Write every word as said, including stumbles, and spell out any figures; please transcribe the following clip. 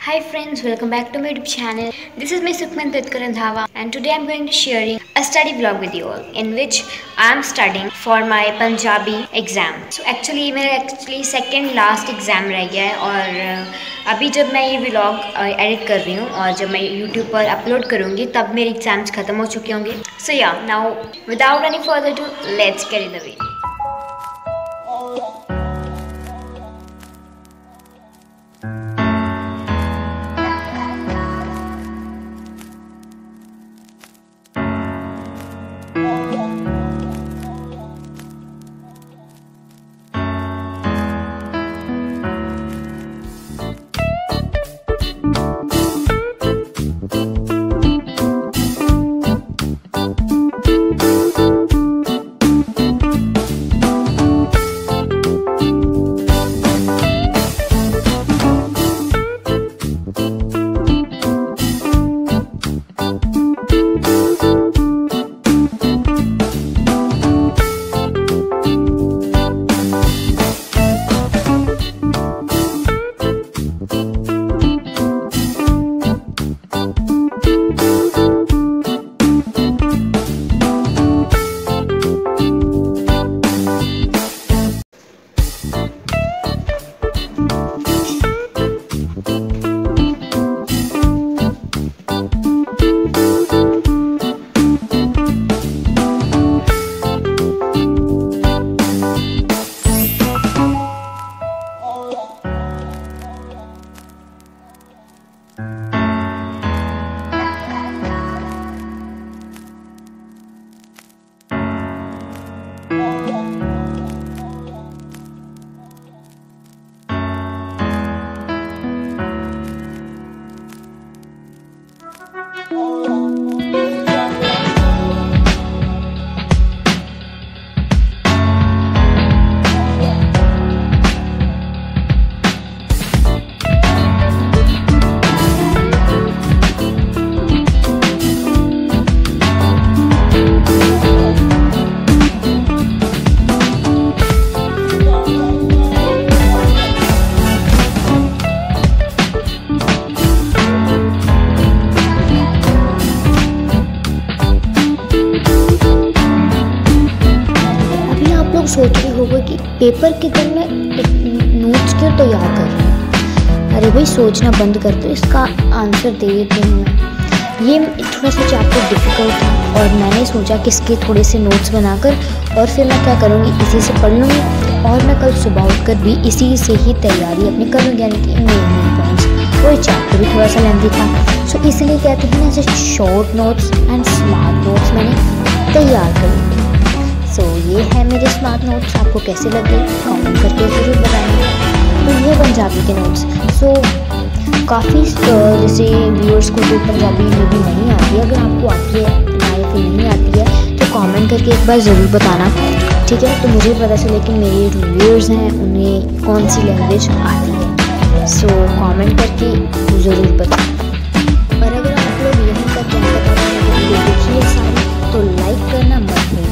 Hi friends, welcome back to my YouTube channel. This is my Sukhmanpreet Randhawa and today I'm going to sharing a study vlog with you all in which I'm studying for my Punjabi exam. So actually मेरा actually second last exam रह गया है और अभी जब मैं ये vlog edit कर रही हूँ और जब मैं YouTube पर upload करूँगी तब मेरे exams ख़त्म हो चुके होंगे. So yeah, now without any further ado, let's get in the video. सोच रही होगा कि पेपर के दिन में नोट्स क्यों तैयार कर रही हूँ. अरे भाई सोचना बंद कर दो, इसका आंसर दे देती हूँ मैं. ये थोड़ा सा चैप्टर डिफ़िकल्ट था और मैंने सोचा कि इसके थोड़े से नोट्स बनाकर और फिर मैं क्या करूँगी, इसी से पढ़ लूँगी और मैं कल सुबह उठकर भी इसी से ही तैयारी अपनी करूँगी, यानी कि मेन मेन पॉइंट्स. वो चैप्टर भी थोड़ा सा लेंथी था, सो इसलिए कहते हैं ना जैसे short notes and smart notes मैंने तैयार कर ली. सो so, ये है मेरे स्मार्ट नोट्स. आपको कैसे लगे कमेंट करके ज़रूर बताना. तो ये पंजाबी के नोट्स. सो so, काफ़ी जैसे व्यूअर्स को तो पंजाबी में भी नहीं आती है. अगर आपको आती है ना या फिर नहीं आती है तो कमेंट करके एक बार ज़रूर बताना, ठीक है. तो मुझे पता चले कि मेरे जो व्यूअर्स हैं उन्हें कौन सी लैंग्वेज आती है. सो so, कमेंट करके ज़रूर बताना. और अगर आप लोग यहीं तक क्या पता तो लाइक करना मत भूलिए.